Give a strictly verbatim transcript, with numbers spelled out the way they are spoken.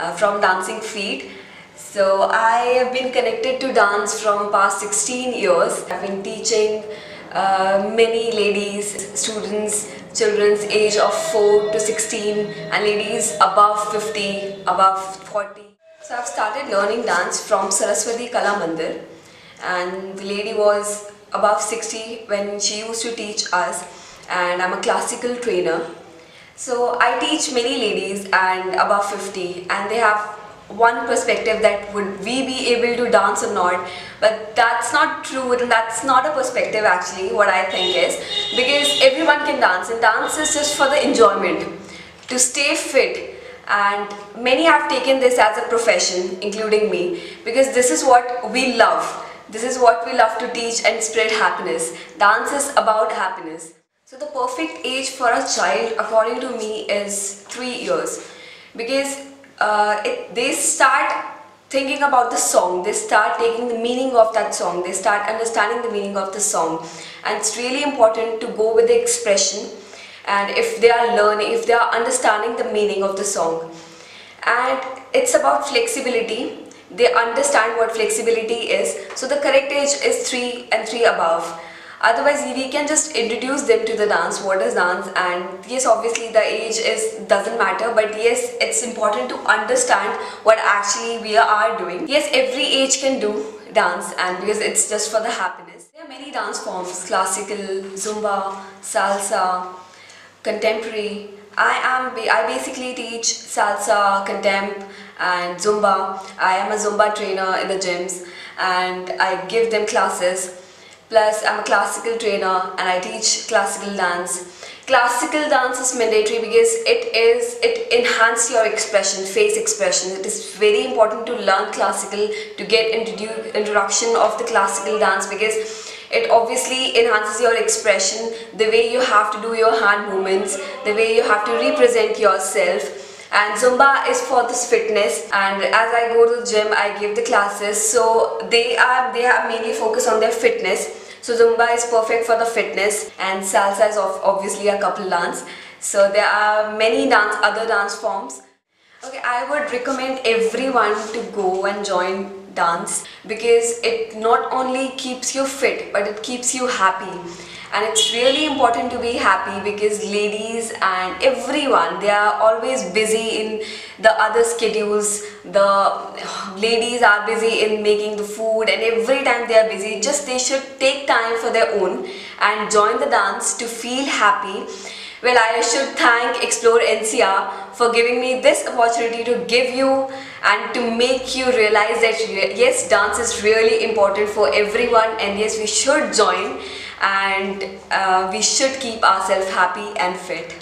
uh, from Dancing Feet. So I have been connected to dance from past sixteen years. I've been teaching uh, many ladies, students, children's age of four to sixteen and ladies above fifty, above forty. So I've started learning dance from Saraswati Kala Mandir, and the lady was above sixty when she used to teach us, and I'm a classical trainer. So I teach many ladies and above fifty, and they have one perspective that would we be able to dance or not, but that's not true, and that's not a perspective actually. What I think is, because everyone can dance, and dance is just for the enjoyment, to stay fit, and many have taken this as a profession, including me, because this is what we love. This is what we love to teach and spread happiness. Dance is about happiness. So the perfect age for a child, according to me, is three years, because uh, it, they start thinking about the song, they start taking the meaning of that song, they start understanding the meaning of the song, and it's really important to go with the expression, and if they are learning, if they are understanding the meaning of the song. And it's about flexibility. They understand what flexibility is, so the correct age is three and three above. Otherwise, we can just introduce them to the dance, what is dance, and yes, obviously the age is doesn't matter, but yes, it's important to understand what actually we are doing. Yes, every age can do dance, and because it's just for the happiness. There are many dance forms: classical, Zumba, salsa, contemporary. I am I basically teach salsa, contemp, and Zumba. I am a Zumba trainer in the gyms, and I give them classes. Plus, I'm a classical trainer and I teach classical dance. Classical dance is mandatory because it is it enhances your expression, face expression. It is very important to learn classical, to get introdu introduction of the classical dance, because it obviously enhances your expression, the way you have to do your hand movements, the way you have to represent yourself. And Zumba is for this fitness, and as I go to the gym, I give the classes, so they are they are mainly focused on their fitness. So Zumba is perfect for the fitness, and salsa is obviously a couple dance. So there are many dance other dance forms. Okay, I would recommend everyone to go and join dance, because it not only keeps you fit, but it keeps you happy. And it's really important to be happy, because ladies and everyone, they are always busy in the other schedules. The ladies are busy in making the food, and every time they are busy, just they should take time for their own and join the dance to feel happy. Well, I should thank Explore N C R for giving me this opportunity to give you and to make you realize that yes, dance is really important for everyone, and yes, we should join, and uh, we should keep ourselves happy and fit.